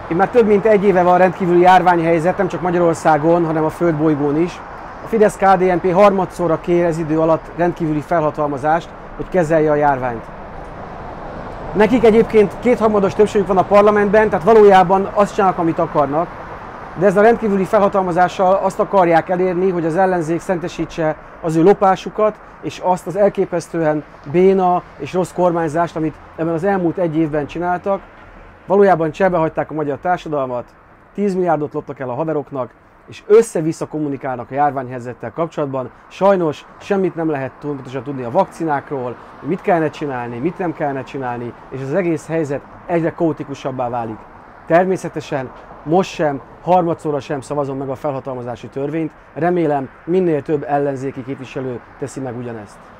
Itt már több mint egy éve van rendkívüli járványhelyzet, nem csak Magyarországon, hanem a földbolygón is. A Fidesz-KDNP harmadszorra kér ez idő alatt rendkívüli felhatalmazást, hogy kezelje a járványt. Nekik egyébként kétharmados többségük van a parlamentben, tehát valójában azt csinálnak, amit akarnak, de ezzel a rendkívüli felhatalmazással azt akarják elérni, hogy az ellenzék szentesítse az ő lopásukat, és azt az elképesztően béna és rossz kormányzást, amit ebben az elmúlt egy évben csináltak. Valójában cserbehagyták a magyar társadalmat, 10 milliárdot loptak el a haveroknak, és össze-vissza kommunikálnak a járványhelyzettel kapcsolatban. Sajnos semmit nem lehet pontosan tudni a vakcinákról, mit kellene csinálni, mit nem kellene csinálni, és az egész helyzet egyre kaotikusabbá válik. Természetesen most sem, harmadszorra sem szavazom meg a felhatalmazási törvényt, remélem minél több ellenzéki képviselő teszi meg ugyanezt.